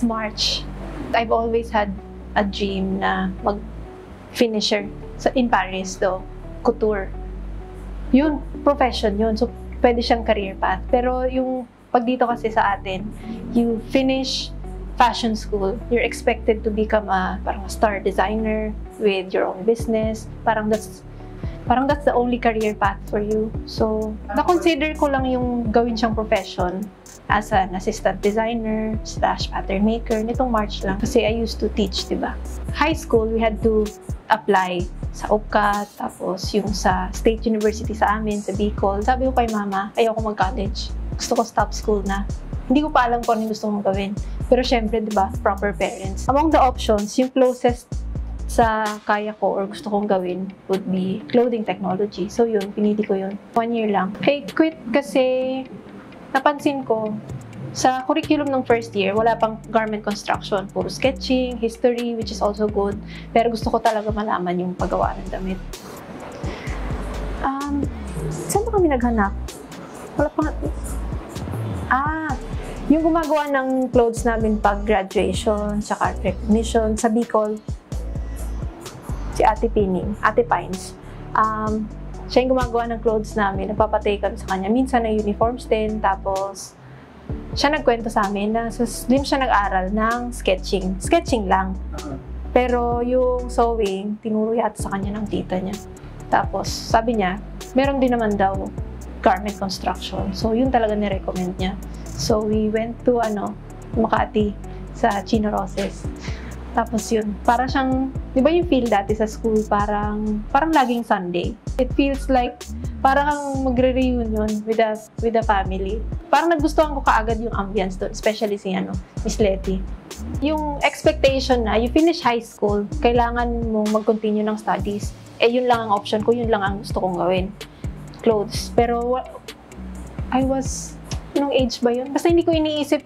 March. I've always had a dream na mag-finisher in Paris though, couture. Yun, profession yun. So, pwede siyang career path. Pero yung pag dito kasi sa atin, you finish fashion school, you're expected to become parang a star designer with your own business. Parang that's the only career path for you. So, na-consider ko lang yung gawin siyang profession as an assistant designer / pattern maker nitong March lang. Kasi I used to teach, diba? High school, we had to apply sa UPCAT, tapos yung sa State University sa amin, sa Bicol. Sabi ko kay mama, ayoko mag-college. Gusto ko stop school na. Hindi ko pa alam kung ano gusto kong gawin. Pero syempre, diba, proper parents. Among the options, yung closest sa kaya ko or gusto kong gawin would be clothing technology. So yun, pinili ko yun. 1 year lang. I quit kasi napansin ko, sa curriculum ng first year, wala pang garment construction. Puro sketching, history, which is also good. Pero gusto ko talaga malaman yung paggawa ng damit. Saan ba kami naghanap? Wala pang... yung gumagawa ng clothes namin pag graduation, saka recognition, sa Bicol, si Ate Pining, Ate Pines. Siya yung gumagawa ng clothes namin, nagpapatay kami sa kanya. Minsan na uniforms din, tapos siya nagkwento sa amin na din siya nag-aral ng sketching. Sketching lang. Pero yung sewing, tinuro yata sa kanya ng tita niya. Tapos sabi niya, meron din naman daw garment construction. So yun talaga ni-recommend niya. So we went to Makati sa Chino Roses. Tapos yun, parang siyang, di ba yung feel dati sa school, parang laging Sunday. It feels like parang magre-reunion with the family. Parang nagustuhan ko kaagad yung ambience doon, especially si Miss Letty. Yung expectation na you finish high school, kailangan mong mag-continue ng studies. Yun lang ang option ko, yun lang ang gusto kong gawin. Clothes. Pero I was, anong age ba yun? Basta hindi ko iniisip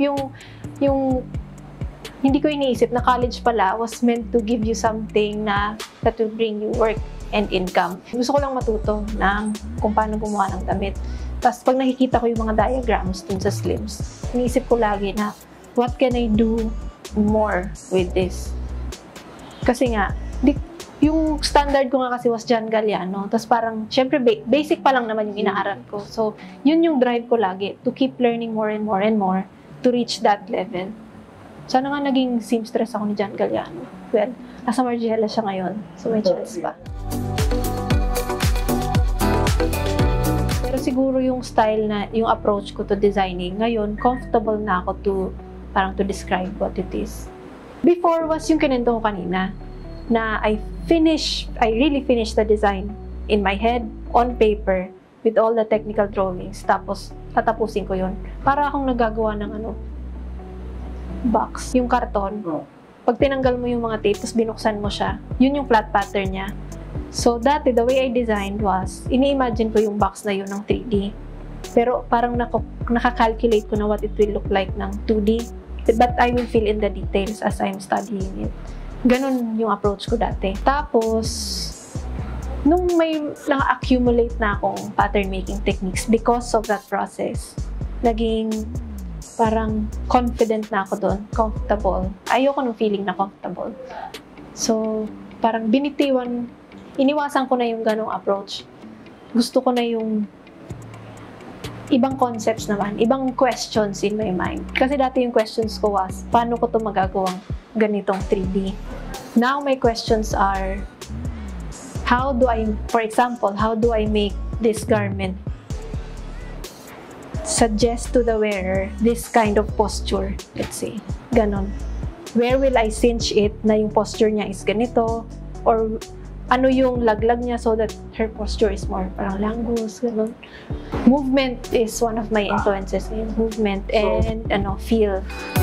hindi ko iniisip na college pala was meant to give you something that will bring you work and income. Gusto ko lang matuto kung paano gumawa ng damit. Tapos pag nakikita ko yung mga diagrams dun sa Slims, iniisip ko lagi na, what can I do more with this? Kasi nga, yung standard ko nga kasi was John Galliano. Tapos parang, syempre, basic pa lang naman yung inaaral ko. So, yun yung drive ko lagi, to keep learning more and more and more to reach that level. Sana nga naging seamstress ako ni John Galliano. Well, nasa Margiela siya ngayon. So, may chance pa. Pero siguro yung style yung approach ko to designing, ngayon, comfortable na ako to describe what it is. Before was yung kinento ko kanina, na I really finished the design in my head, on paper, with all the technical drawings. Tapos, tatapusin ko yun. Para akong nagagawa ng box, yung karton. Pag tinanggal mo yung mga tape, tapos binuksan mo siya, yun yung flat pattern niya. So, dati, the way I designed was, ini-imagine ko yung box na yun ng 3D. Pero parang nakakalculate ko na what it will look like ng 2D. But I will fill in the details as I'm studying it. Ganon yung approach ko dati. Tapos, nung may naka-accumulate na akong pattern making techniques because of that process, naging parang confident na ako doon, comfortable. Ayoko nung feeling na comfortable. So, parang iniwasan ko na yung ganong approach. Gusto ko na yung ibang concepts naman, ibang questions in my mind. Kasi dati yung questions ko was, paano ko ito magagawang ganitong 3D? Now, my questions are, for example, how do I make this garment suggest to the wearer this kind of posture, let's say. Ganon. Where will I cinch it na yung posture niya is ganito? Or ano yung laglag niya so that her posture is more parang langus, ganon. Movement is one of my influences in movement and feel.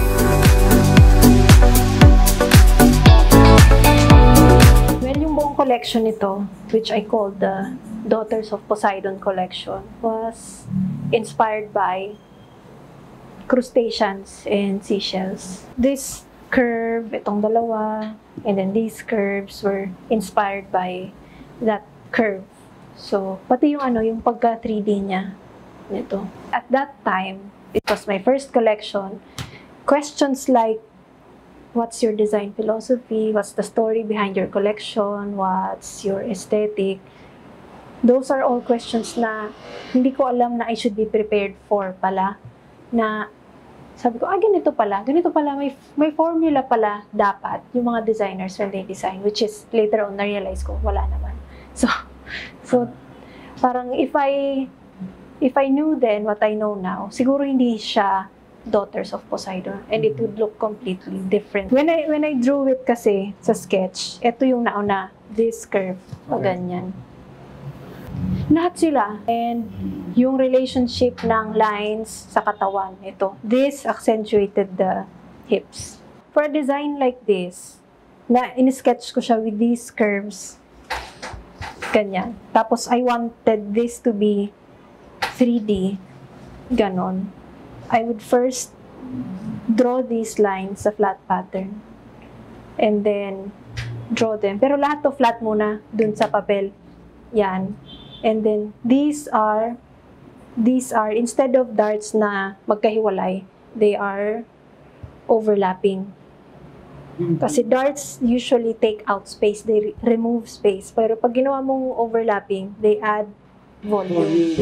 Well, yung buong collection nito, which I called the Daughters of Poseidon collection, was inspired by crustaceans and seashells. This curve, itong dalawa, and then these curves were inspired by that curve. So, pati yung pagka 3D niya nito. At that time, it was my first collection. Questions like, what's your design philosophy, what's the story behind your collection, what's your aesthetic. Those are all questions na hindi ko alam na I should be prepared for pala. Na sabi ko, ganito pala, may formula pala dapat yung mga designers when they design, which is later on na-realize ko, wala naman. So parang if I knew then what I know now, siguro hindi siya Daughters of Poseidon, and it would look completely different. When I drew it kasi sa sketch, ito yung nauna, this curve, ganyan. Lahat sila, and yung relationship ng lines sa katawan, ito. This accentuated the hips. For a design like this, na in-sketch ko siya with these curves, ganyan. Tapos I wanted this to be 3D, ganon. I would first draw these lines sa flat pattern and then draw them. Pero lahat to flat muna dun sa papel. Yan. And then these are instead of darts na magkahiwalay, they are overlapping. Kasi darts usually take out space, they remove space. Pero pag ginawa mong overlapping, they add volume.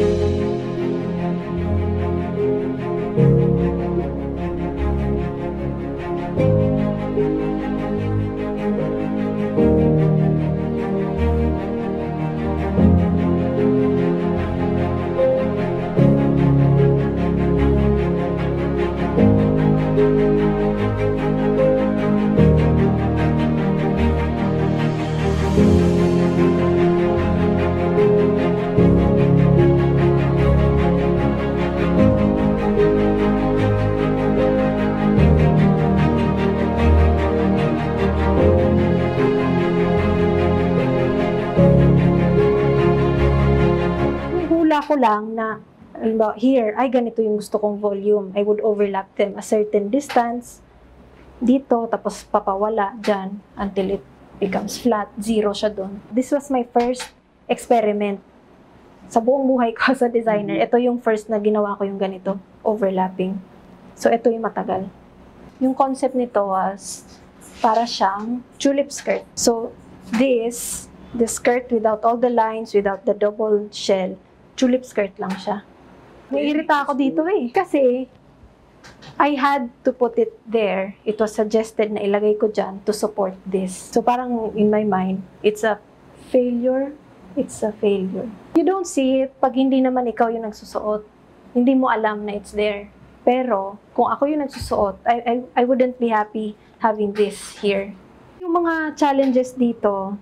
Ko lang na here, ganito yung gusto kong volume. I would overlap them a certain distance dito, tapos papawala dyan until it becomes flat. Zero siya dun. This was my first experiment sa buong buhay ko sa designer. Ito yung first na ginawa ko yung ganito, overlapping. So, ito yung matagal. Yung concept nito was para siyang tulip skirt. So, the skirt without all the lines, without the double shell, tulip skirt lang siya. Naiirita ako dito kasi I had to put it there. It was suggested na ilagay ko dyan to support this. So parang in my mind, it's a failure. It's a failure. You don't see it pag hindi naman ikaw yung nagsusuot. Hindi mo alam na it's there. Pero kung ako yung nagsusuot, I wouldn't be happy having this here. Yung mga challenges dito,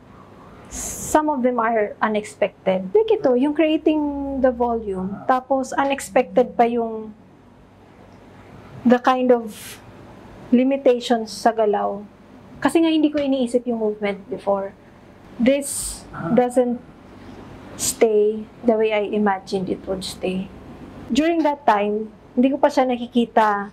some of them are unexpected. Like ito, yung creating the volume, tapos unexpected pa yung the kind of limitations sa galaw. Kasi nga hindi ko iniisip yung movement before. This doesn't stay the way I imagined it would stay. During that time, hindi ko pa siya nakikita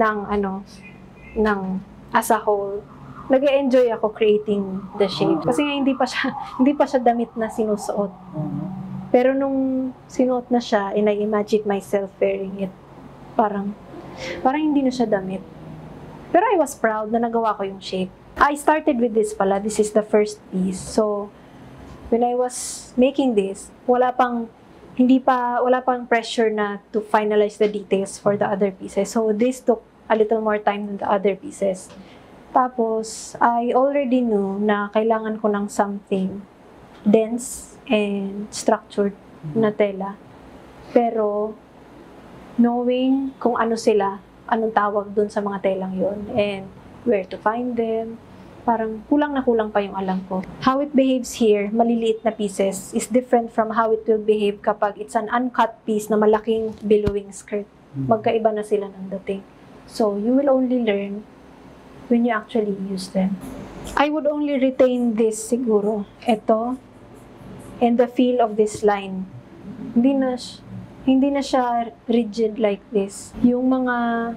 ng as a whole. Nag-enjoy ako creating the shape. Kasi nga hindi pa siya damit na sinusuot. Pero nung sinuot na siya, and I imagine myself wearing it, parang hindi na siya damit. Pero I was proud na nagawa ko yung shape. I started with this pala. This is the first piece. So, when I was making this, wala pang pressure na to finalize the details for the other pieces. So, this took a little more time than the other pieces. Tapos, I already knew na kailangan ko ng something dense and structured na tela. Pero, knowing kung ano sila, anong tawag dun sa mga telang yon and where to find them, parang kulang na kulang pa yung alam ko. How it behaves here, maliliit na pieces, is different from how it will behave kapag it's an uncut piece na malaking billowing skirt. Magkaiba na sila ng dating. So, you will only learn when you actually use them. I would only retain this siguro. Ito, and the feel of this line. Hindi na siya rigid like this. Yung mga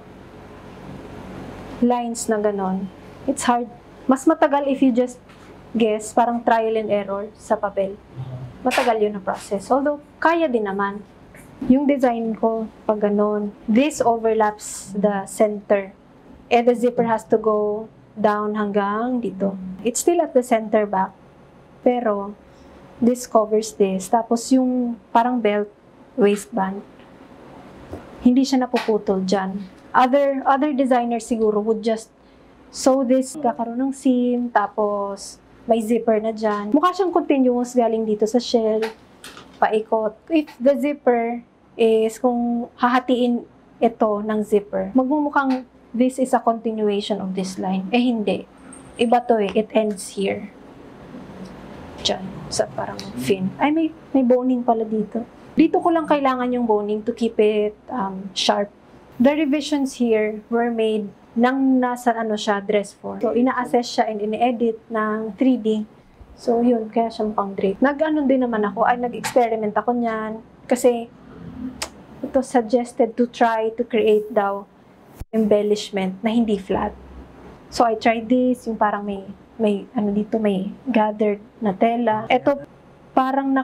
lines na ganon, it's hard. Mas matagal if you just guess, parang trial and error sa papel. Matagal yun na process. Although, kaya din naman. Yung design ko, pag ganon, this overlaps the center And the zipper has to go down hanggang dito. It's still at the center back. Pero, this covers this. Tapos yung parang belt, waistband, hindi siya napuputol dyan. Other designers siguro would just sew this, kakaroon ng seam, tapos may zipper na dyan. Mukha siyang continuous galing dito sa shell, paikot. If the zipper is, kung hahatiin ito ng zipper, magmumukhang this is a continuation of this line. Eh hindi. Iba to eh. It ends here. Diyan. Sa parang fin. Ay, may boning pala dito. Dito ko lang kailangan yung boning to keep it sharp. The revisions here were made nang nasa dress form. So, ina-assess siya and ine-edit ng 3D. So, yun. Kaya siyang pang drape. Din naman ako. Nag-experiment ako niyan. Kasi, ito suggested to try to create daw embellishment na hindi flat. So, I tried this. Yung parang may gathered na tela. Ito, parang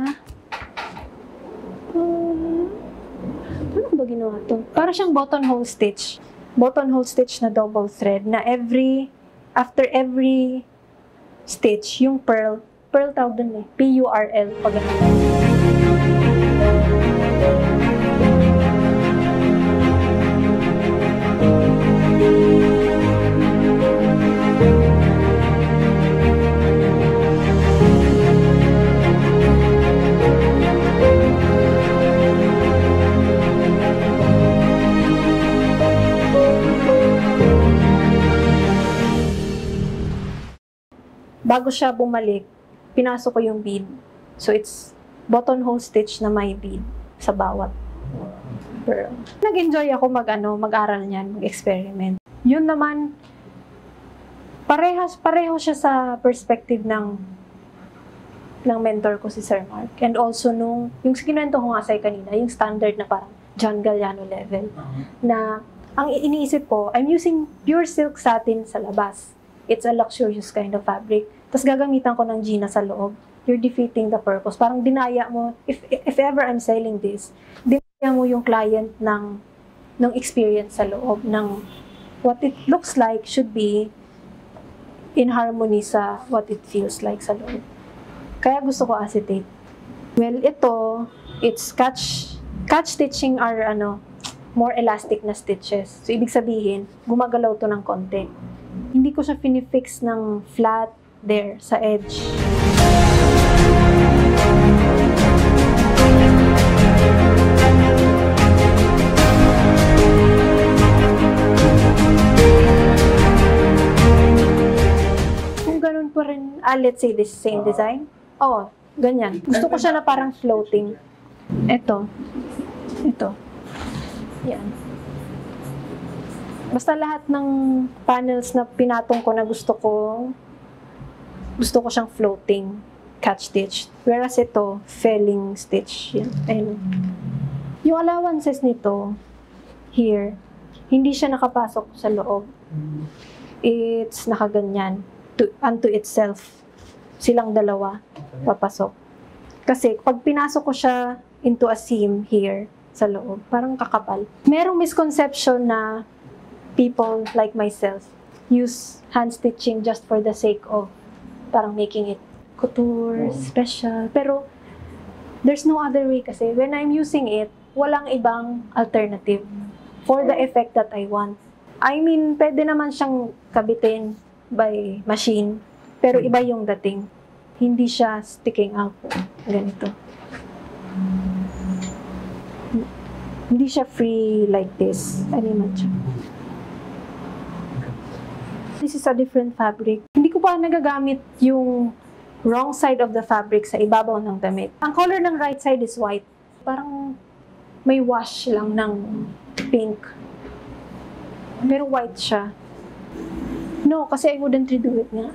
ano ba ginawa to? Parang siyang buttonhole stitch. Buttonhole stitch na double thread na after every stitch, yung pearl tawag dun eh. P-U-R-L. Pag bago siya bumalik, pinasok ko yung bead. So, it's buttonhole stitch na may bead sa bawat pearl. Nag-enjoy ako mag-aral niyan, mag-experiment. Yun naman, pareho siya sa perspective ng mentor ko si Sir Mark. And also yung kinuwento ko nga sa'yo kanina, yung standard na parang John Galliano level. Na, ang iniisip ko, I'm using pure silk satin sa labas. It's a luxurious kind of fabric. Tapos gagamitan ko ng Gina sa loob. You're defeating the purpose. Parang dinaya mo, if ever I'm selling this, dinaya mo yung client ng experience sa loob, ng what it looks like should be in harmony sa what it feels like sa loob. Kaya gusto ko acetate. Well, it's catch stitching are more elastic na stitches. So, ibig sabihin, gumagalaw to ng konti. Hindi ko siya finifix ng flat there sa edge. Kung ganun pa rin, let's say this same design. Oh, ganyan. Gusto ko siya na parang floating. Ito. Yan. Basta lahat ng panels na pinatong ko na gusto ko siyang floating catch stitch. Whereas ito, felling stitch. Yan. Ayun. Yung allowances nito, here, hindi siya nakapasok sa loob. It's nakaganyan. Unto itself. Silang dalawa, papasok. Kasi, pag pinasok ko siya into a seam here, sa loob, parang kakapal. Merong misconception na people like myself use hand stitching just for the sake of parang making it couture, special. Pero, there's no other way kasi when I'm using it, walang ibang alternative for the effect that I want. I mean, pwede naman siyang kabitin by machine, pero iba yung dating. Hindi siya sticking out. Ganito. Hindi siya free like this. Animan siya. This is a different fabric. Hindi ko pa nagagamit yung wrong side of the fabric sa ibabaw ng damit. Ang color ng right side is white. Parang may wash lang ng pink. Pero white siya. No, kasi I wouldn't redo it nga.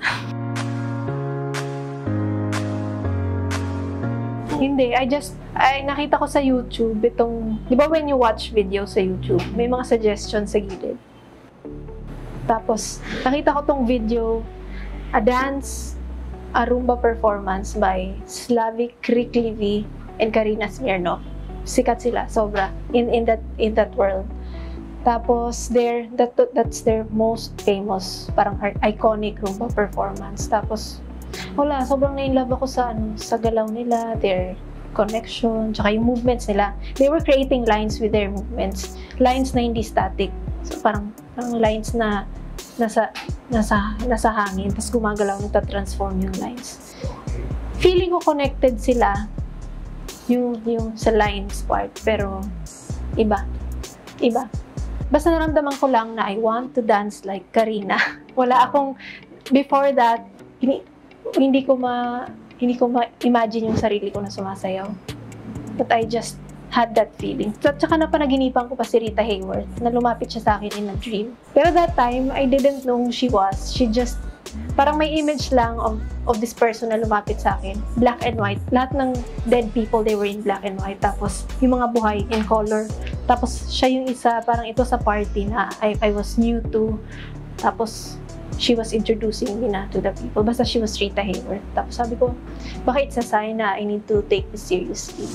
Hindi, nakita ko sa YouTube itong, di ba when you watch video sa YouTube, may mga suggestions sa gilid. Tapos, nakita ko tong video, a Rumba performance by Slavik Kriklivi and Karina Smirnov. Sikat sila, sobra, in that world. Tapos, that's their most famous, parang iconic rumba performance. Tapos, wala, sobrang na-inlove ako sa galaw nila, their connection, tsaka yung movements nila. They were creating lines with their movements. Lines na hindi static. So, parang lines na nasa hangin, tapos gumagalaw, nagta-transform yung lines. Feeling ko connected sila yung sa lines part, pero iba. Basta naramdaman ko lang na I want to dance like Karina. Wala akong, before that, hindi ko ma-imagine yung sarili ko na sumasayaw. But I just had that feeling. At saka napanaginipan ko pa si Rita Hayworth na lumapit siya sa akin in a dream. Pero that time, I didn't know who she was. She just, parang may image lang of this person na lumapit sa akin. Black and white. Lahat ng dead people, they were in black and white. Tapos, yung mga buhay in color. Tapos, siya yung isa, parang ito sa party na I was new to. Tapos, she was introducing me na to the people. Basta she was Rita Hayworth. Tapos sabi ko, baka it's a sign na I need to take this seriously.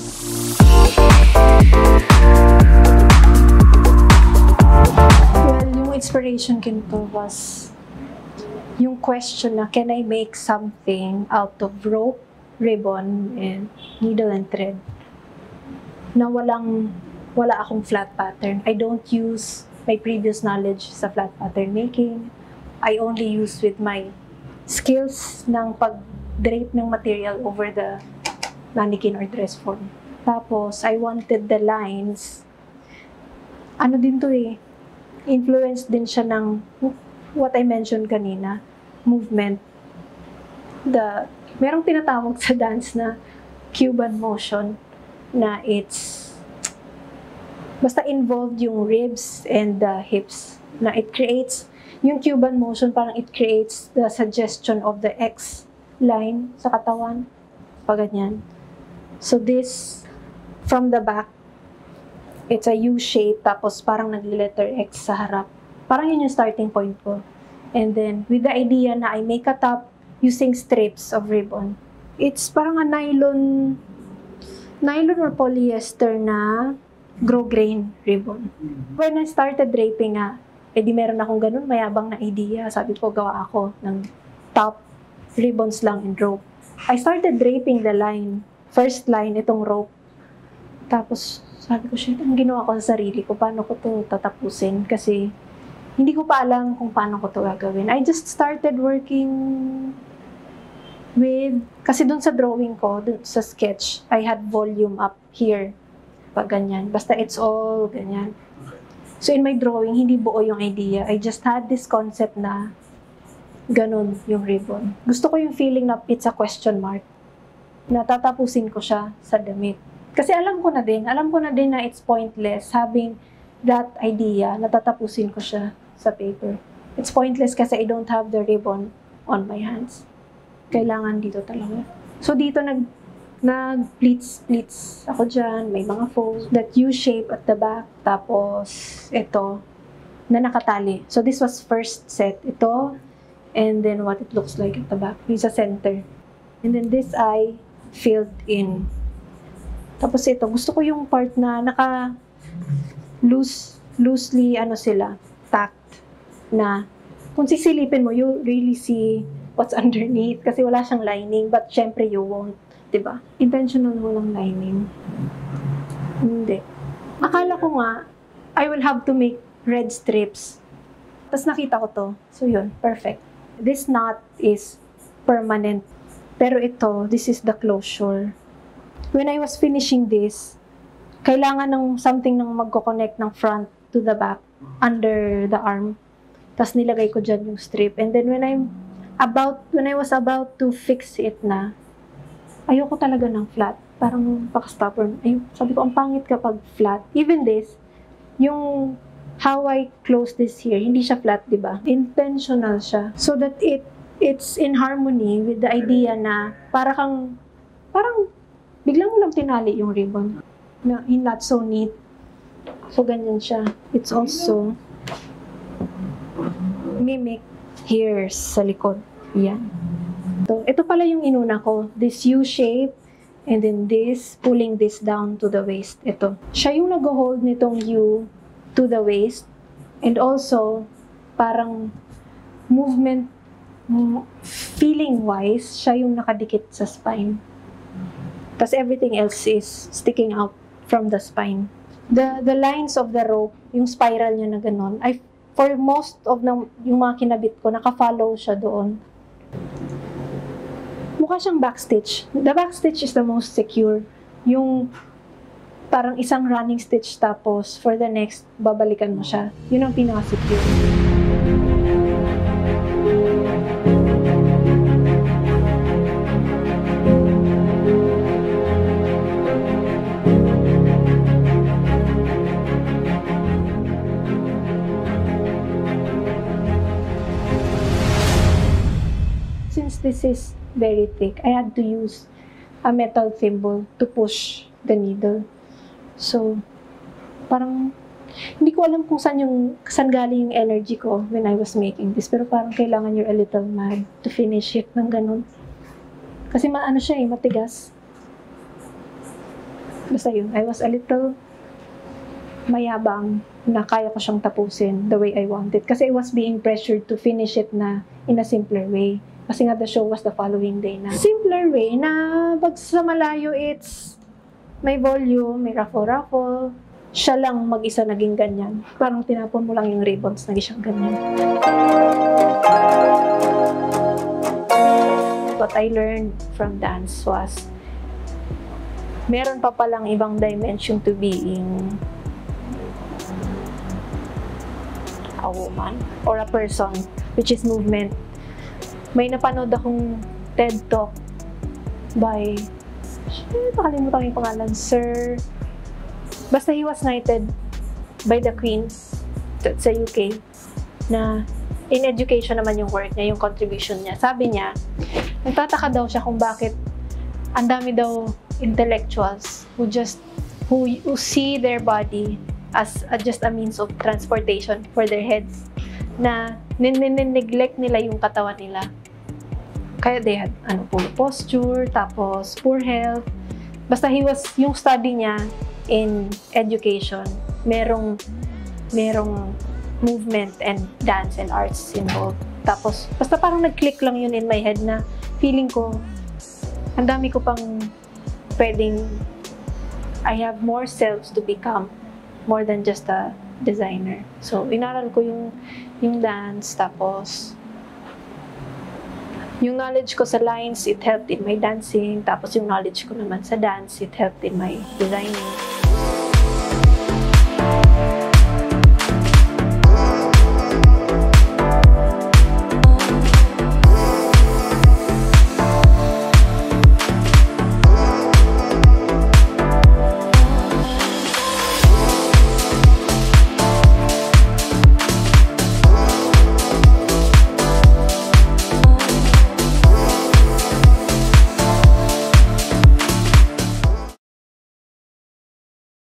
Well, yung inspiration ko was yung question na, can I make something out of rope, ribbon, and needle and thread? Na wala akong flat pattern. I don't use my previous knowledge sa flat pattern making. I only use with my skills ng pag-drape ng material over the mannequin or dress form. Tapos, I wanted the lines. Ano din to eh, influenced din siya ng what I mentioned kanina, movement. Merong tinatawag sa dance na Cuban motion na it's basta involved yung ribs and the hips na it creates yung Cuban motion, parang it creates the suggestion of the X line sa katawan. Pag ganyan. So this, from the back, it's a U shape, tapos parang nag-letter X sa harap. Parang yun yung starting point ko. And then, with the idea na I make a top using strips of ribbon. It's parang a nylon or polyester na grosgrain ribbon. When I started draping di meron akong ganun, mayabang na idea. Sabi ko, gawa ako ng top, ribbons lang and rope. I started draping the line. First line, itong rope. Tapos, sabi ko, shit, ang ginawa ko sa sarili ko, paano ko to tatapusin? Kasi, hindi ko pa alam kung paano ko to gagawin. I just started working kasi dun sa drawing ko, dun sa sketch, I had volume up here. Pag ganyan. Basta it's all ganyan. So in my drawing, hindi buo yung idea. I just had this concept na ganun yung ribbon. Gusto ko yung feeling na it's a question mark. Natatapusin ko siya sa damit. Kasi alam ko na din na it's pointless having that idea, natatapusin ko siya sa paper. It's pointless kasi I don't have the ribbon on my hands. Kailangan dito talaga. So dito nag-pleats ako dyan, may mga folds, that U-shape at the back, tapos ito, na nakatali. So this was first set, ito, and then what it looks like at the back, yung sa center. And then this I filled in. Tapos ito, gusto ko yung part na loosely, sila, tacked, na kung sisilipin mo, you really see what's underneath, kasi wala siyang lining, but syempre you won't. Diba? Intentional walang lining. Hindi. Akala ko nga, I will have to make red strips. Tapos nakita ko to. So yun, perfect. This knot is permanent. Pero ito, this is the closure. When I was finishing this, kailangan ng something nang magko-connect ng front to the back, under the arm. Tapos nilagay ko dyan yung strip. And then when I was about to fix it na, ayoko talaga ng flat. Parang paka-stubborn. Sabi ko, ang pangit kapag flat. Even this, yung how I close this here, hindi siya flat, di ba? Intentional siya. So that it's in harmony with the idea na parang biglang mo lang tinali yung ribbon. Na not so neat. So ganyan siya. It's also mimic hairs sa likod. Yan. So, ito pala yung inuna ko. This U shape, and then this, pulling this down to the waist. Ito. Siya yung nag-hold nitong U to the waist. And also, parang movement, feeling-wise, siya yung nakadikit sa spine. Tapos everything else is sticking out from the spine. The lines of the rope, yung spiral niya na gano'n, for most of yung mga kinabit ko, naka-follow siya doon. Mukha siyang backstitch. The backstitch is the most secure. Yung parang isang running stitch tapos for the next, babalikan mo siya. Yun ang pinaka-secure. Since this is very thick, I had to use a metal thimble to push the needle. So, parang, hindi ko alam kung saan galing yung energy ko when I was making this. Pero parang kailangan you're a little mad to finish it ng ganun. Kasi siya matigas. Basta yun, I was a little mayabang na kaya ko siyang tapusin the way I wanted. Kasi I was being pressured to finish it na in a simpler way. Kasi nga the show was the following day na. Simpler way na pag sa malayo it's may volume, may raffle-raffle. Siya lang mag-isa naging ganyan. Parang tinapon mo lang yung ribbons, naging siyang ganyan. What I learned from dance was meron pa palang ibang dimension to being a woman or a person, which is movement. May napanood akong TED Talk by nakalimutan yung pangalan, Sir. Basta he was knighted by the Queen sa UK na in education naman yung work niya, yung contribution niya. Sabi niya, nagtataka daw siya kung bakit ang dami daw intellectuals who see their body as just a means of transportation for their heads, na neglect nila yung katawan nila. Kaya they had poor posture, tapos poor health. Basta yung study niya in education, merong movement and dance and arts involved. Tapos, basta parang nag-click lang yun in my head na feeling ko, ang dami ko pang pwedeng, I have more selves to become more than just a designer. So, inaral ko yung dance, tapos yung knowledge ko sa lines, it helped in my dancing. Tapos yung knowledge ko naman sa dance, it helped in my designing.